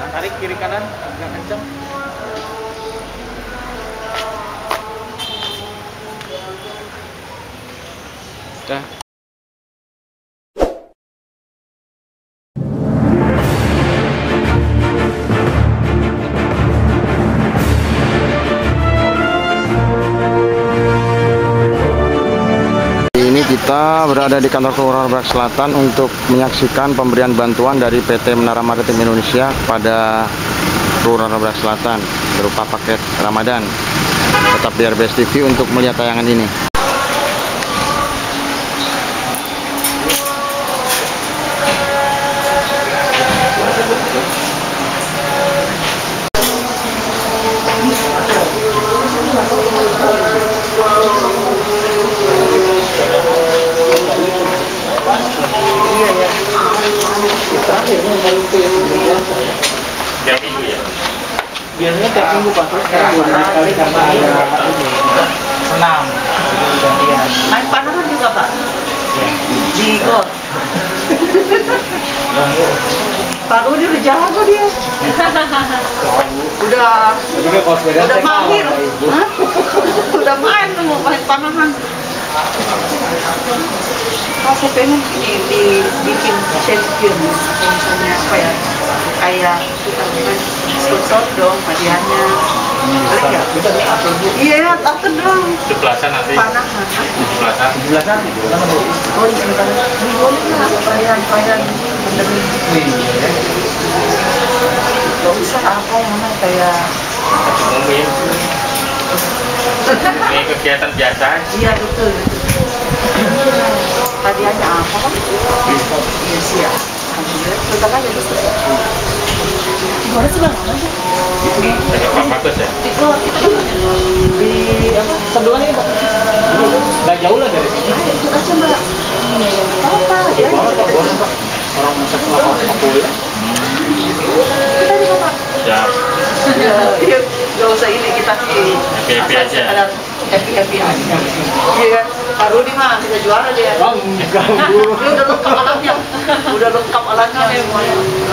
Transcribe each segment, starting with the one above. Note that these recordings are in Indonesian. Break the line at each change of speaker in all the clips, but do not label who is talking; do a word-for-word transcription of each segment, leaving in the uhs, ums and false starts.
Tarik kiri kanan agak kencang. Dah. Ini kita berada di kantor Kelurahan Rabak Selatan untuk menyaksikan pemberian bantuan dari P T Menara Maritim Indonesia pada Kelurahan Rabak Selatan berupa paket Ramadan. Tetap di R B S T V untuk melihat tayangan ini.
Biasanya tiap minggu Pak, terus sekarang dua hari sekali karena ada senam gantian.
Main panahan juga Pak? Di gor. Pak Rudi udah jago dia. Udah udah mahir. Udah main tuh mau main panahan. Oh, saya pengen ini dibikin champion, misalnya apa ya, kayak kita main sponsor dong hadiahnya. Iya, iya, takut dong.
Sebelasan nanti.
Panahan.
Sebelasan.
Sebelasan itu.
Oh, iya, sebentar. Ini boleh lah, perayaan perayaan pandemi. Gak usah apa mana kayak.
Mungkin. Ini kegiatan biasa.
Iya betul. Hadiahnya apa kan? Iya siap. Bentar aja terus. Gimana sih bang?
Dari Pak Bagus ya?
Di keluar kita kan di apa?
Sebelumnya ini Pak. Nggak jauh lah dari sini.
Itu aja mbak. Apa? Ya.
Orang masak kelapa sepuluh ya.
Kita di mana?
Siap.
Iya. Gak usah ini kita sih.
Happy-happy aja.
Happy happy aja. Iya. Pak Rudi mah kita juara dia.
Bang, ganggu.
Dia udah lengkap alatnya. Udah lengkap alatnya semuanya.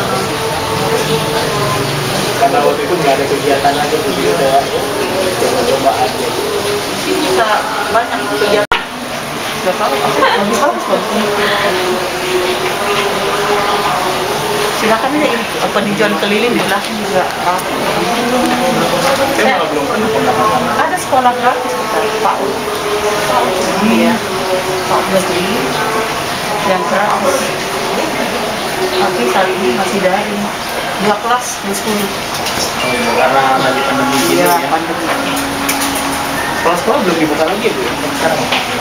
Karena waktu itu nggak ada kegiatan aja, jadi udah coba-coba aja.
Kita banyak kegiatan. Gak apa-apa. Lebih bagus kok. Silakan aja ini peninjauan keliling di belakang juga.
Saya malah belum pernah pendapatan.
Ada sekolah gratis kita, Pak U. Pak U, iya. Pak U negeri yang gratis. Tapi kali ini masih daring. Dua kelas, dua sepuluh.
Karena lagi pandemi gini
Iya,
ya.
pandemi.
Sekolah-sekolah belum dibuka lagi Bu, sekarang.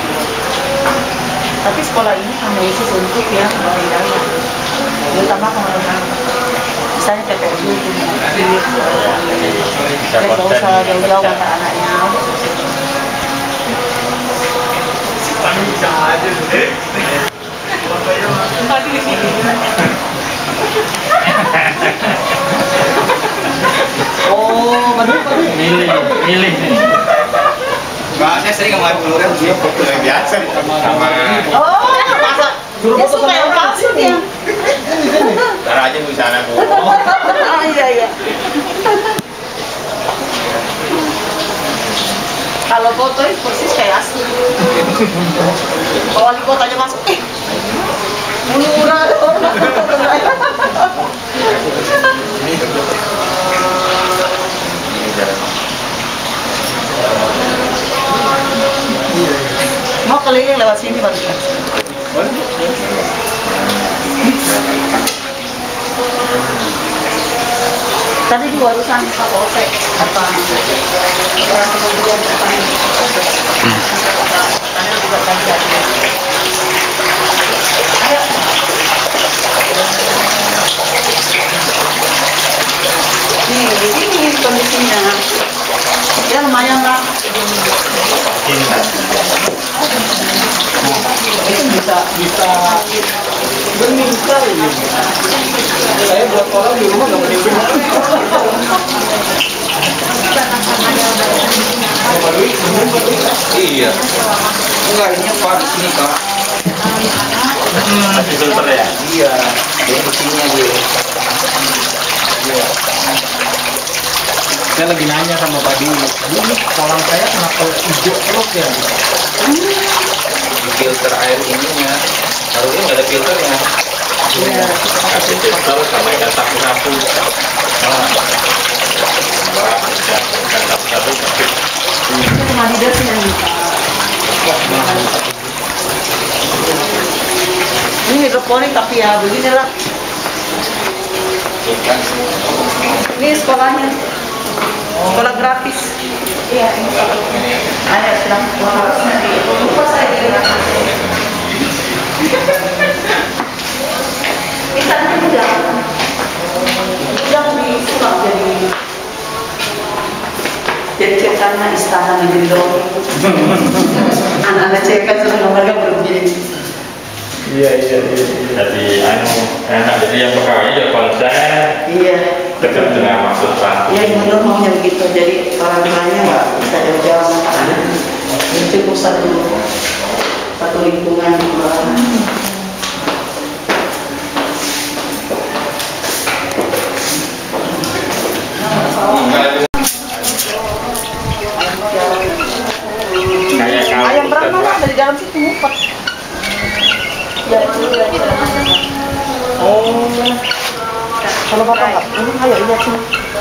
Tapi sekolah ini hanya khusus untuk yang berhidayah. Terutama kemenangan. Misalnya P P S U, jadi nggak usah jauh-jauh kata anaknya.
Bisa aja deh.
Tadi di sini.
Oh, benar benar.
Milih, milih.
Enggak, saya sering kemarin keluar dia foto yang biasa sama
Oh, masa dia suka yang palsu dia.
cara aja di sana Bu.
Oh iya iya. Kalau foto itu persis kayak asli. Kalau wali kotanya masuk, eh, murah dong. Mau keliling lewat sini baru. Tadi di urusan Pak Polsek apa orang kemudian apa karena juga tadi ada. Ayo. Nih, di sini kondisinya. Ya lumayan lah.
Itu bisa bisa bening sekali. Saya buat orang di rumah nggak bening bening.
Iya. Enggak, ini apa di sini Kak?
Masih filter ya?
Iya, dia di sini aja. Iya.
Saya lagi nanya sama Pak Di, "Bu, ini kolam saya kenapa hijau terus ya?"
Di filter air ininya harusnya nggak ada filternya.
Iya.
Kasih filter sama ikan sapu-sapu. Nah, Mbak, ikan sapu-sapu kasih.
Adidas yang minta. Ini hidroponik tapi ya beginilah.
Ikan.
Ini sekolahnya. Sekolah gratis. Iya, ini ada sedang harusnya di lupa saya di Ikannya udah udah disulap jadi jadi ceritanya istana negeri dong. Anak-anak cewek kan sudah nomornya belum jadi.
Iya, iya, iya.
Jadi anu enak, jadi yang pegawainya juga konsen
Iya.
dekat dengan maksud Pak.
Ya gubernur maunya begitu, jadi orang tuanya nggak bisa jauh-jauh. Ini cukup satu satu lingkungan.
Kayak kamu
Ayam berapa lah dari dalam situ ngumpet. Ya itu dari dalam. Oh. Kalau bapak nggak, ini ayo lihat sini.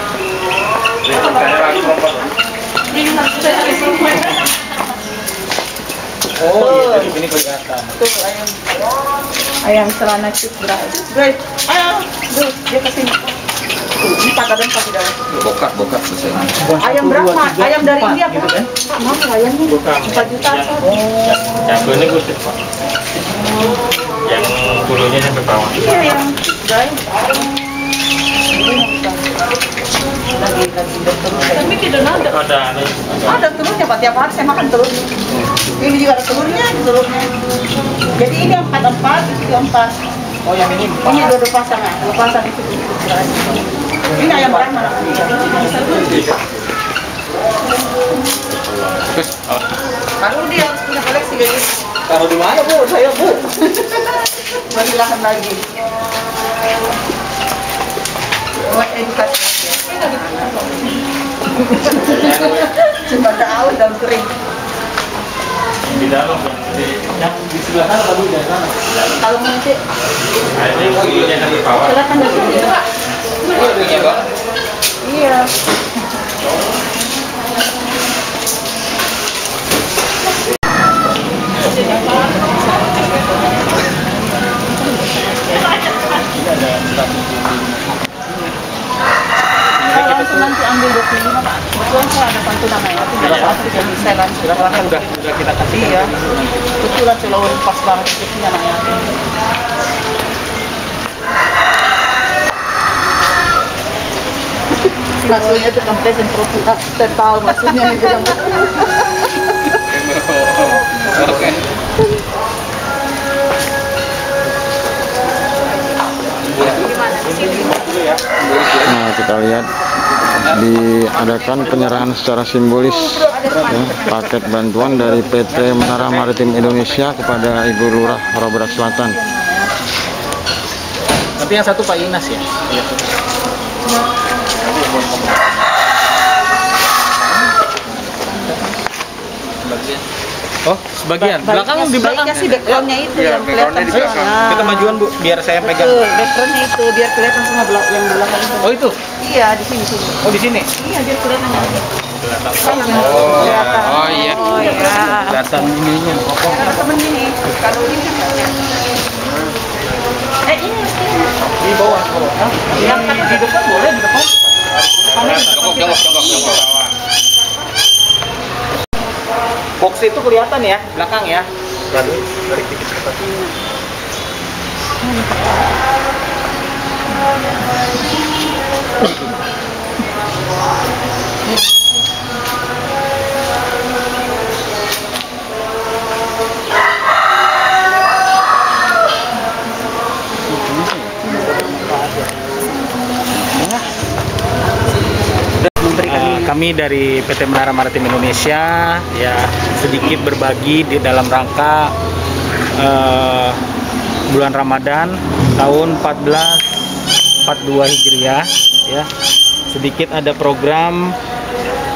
Oh, iya, dari sini kelihatan.
Tuh ayam. Ayam celana cip berat. Berat. Ayo, tuh dia kesini. Tuh, empat ada empat di dalam.
bokat bokat selesai.
Ayam berapa? Ayam dari India
gitu
kan?
kan?
Mahal ayamnya. Empat juta.
Yang ini gusip Pak. Yang bulunya sampai bawah.
Iya yang guys. Lagi lagi bertelur. Tapi tidak ada.
Ada anu.
Ada telurnya Pak, tiap hari saya makan telur. Ini juga ada telurnya, telurnya. Jadi ini empat empat, itu empat.
Oh, yang ini empat.
Ini dua dua pasang, dua pasang itu. Ini ayam berapa?
Terus oh,
Kalau dia harus punya koleksi kayak gitu.
Taruh di mana, Bu? Saya, Bu.
Bagi lahan lagi. Buat edukasi. Cuma tahu daun kering.
di dalam di
Yang di sebelah sana tadi dari sana.
Kalau nanti
nah, ini bulunya sampai bawah.
silakan dari sini.
Bulunya Pak.
Iya. Kalau langsung nanti ambil dua puluh lima Pak. Kebetulan saya ada pantulan ya, tapi nggak apa-apa jadi saya langsung.
Silakan udah udah kita kasih.
Iya. Kebetulan kalau pas banget itu anaknya. Maksudnya itu kan present program, saya tahu maksudnya yang bilang.
Oke.
Nah, kita lihat diadakan penyerahan secara simbolis ya, paket bantuan dari P T Menara Maritim Indonesia kepada Ibu Lurah Roberat Selatan.
Tapi yang satu Pak Inas ya. Iya. Oh, sebagian. Belakang di belakang.
Baiknya sih backgroundnya itu
Iya,
yang kelihatan.
backgroundnya di belakang.
Nah,
Kita majuan, Bu, biar saya pegang.
betul, backgroundnya itu biar kelihatan semua belak yang belakang itu.
Oh, itu.
Iya di sini sini.
Oh, di sini.
Iya biar kelihatan.
Oh, ya.
Oh iya. Oh iya.
Kelihatan ininya.
Karena temen ini kalau ini kan nggak kelihatan. Eh ini
Di bawah, bawah. Yang di depan boleh di depan.
Jongkok, jongkok, jongkok, jongkok.
Box itu kelihatan ya, belakang ya. Lalu dari titik ke atas. Uh, kami dari P T Menara Maritim Indonesia ya sedikit berbagi di dalam rangka uh, bulan Ramadan tahun seribu empat ratus empat puluh dua Hijriah ya. Sedikit ada program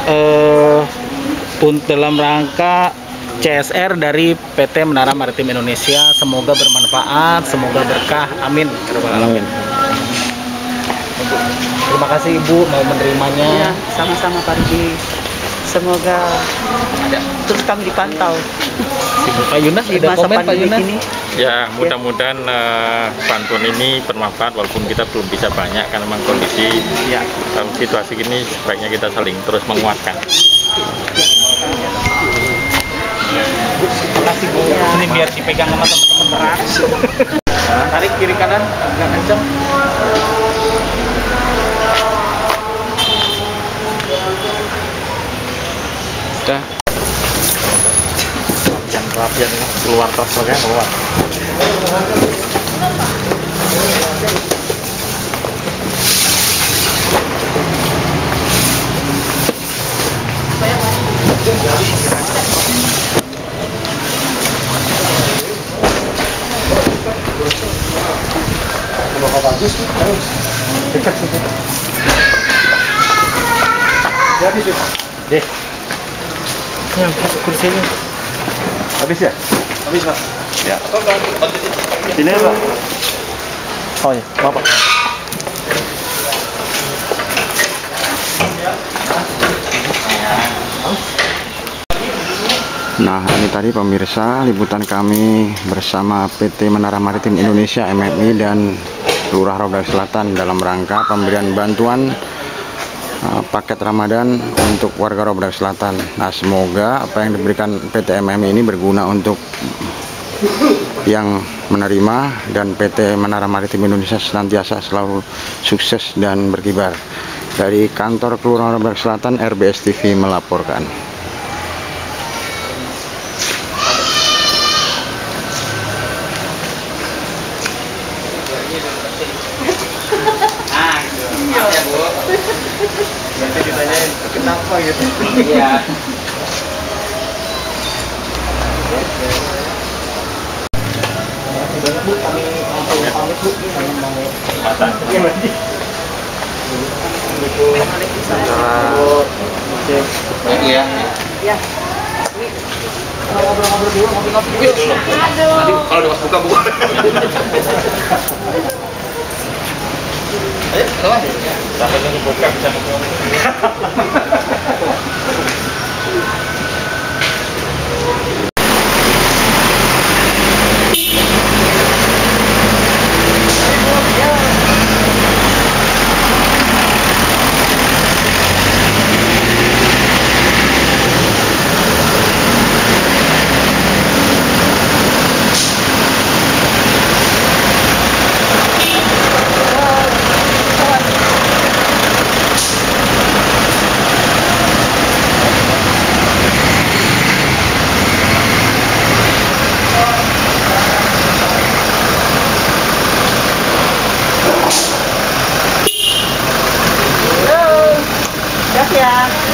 eh, pun dalam rangka C S R dari P T Menara Maritim Indonesia. Semoga bermanfaat, semoga berkah. Amin.
Amin.
Terima kasih Ibu mau menerimanya.
Ya, sama-sama Pak Rudi. Semoga terus kami dipantau.
Pak Yunas
Di
tidak
masa
komen Pak
pandemi
Yunas.
ini.
Ya, mudah-mudahan eh, bantuan ini bermanfaat walaupun kita belum bisa banyak karena memang kondisi
Ya.
dalam situasi ini sebaiknya kita saling terus menguatkan.
Terima kasih Bu. Ini biar dipegang sama teman-teman berat. Tarik kiri kanan agak kencang.
Sudah.
Yang rapian keluar rasanya keluar. Deh. Yang kursinya.
Habis ya?
Habis Pak.
Ya.
Ini Pak. Oh ya, Bapak.
Nah, ini tadi pemirsa liputan kami bersama P T Menara Maritim Indonesia M M I dan Lurah Robdak Selatan dalam rangka pemberian bantuan uh, paket Ramadan untuk warga Robdak Selatan. Nah, semoga apa yang diberikan P T M M I ini berguna untuk yang menerima dan P T Menara Maritim Indonesia senantiasa selalu sukses dan berkibar. Dari kantor Kelurahan Robdak Selatan, R B S T V melaporkan.
Nanti ditanyain kenapa gitu.
Iya.
Bu, kami langsung pamit Bu. Kami mau
Mata.
Iya, Bandi.
Ya. Ya.
Ngobrol-ngobrol dulu, ngopi-ngopi dulu.
Aduh.
Kalau udah buka buka. Ayo, keluar.
Sampai nunggu buka bisa ngomong.
Siap ya.